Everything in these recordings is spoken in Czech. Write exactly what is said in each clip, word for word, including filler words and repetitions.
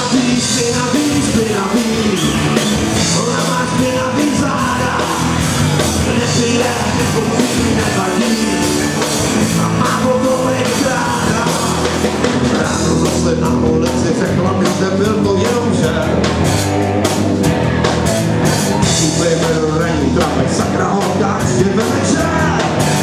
Špinavý, špinavý, špinavý, ona má špinavý záda, nepije, nekouří, nevadí, a má pokolik ráda. Ráno zase na ulici řekla mi, že byl to jenom žer. Šupej byl ranní trapek, sakra holka, je večer.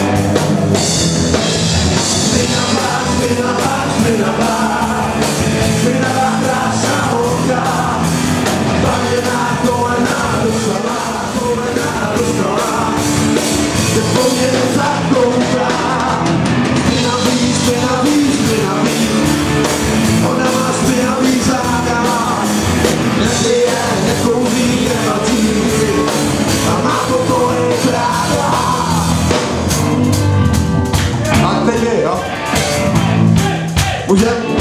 Špinavá, špinavá, špinavá, špinavá krásná holka, bavěná kolená dostala, kolená dostala, že po mě nezakouká. Špinavý, špinavý, špinavý, ona má špinavý záda, nepije, nekouří, nevadí, a má pokolik ráda. A teď je, jo? Můžeme?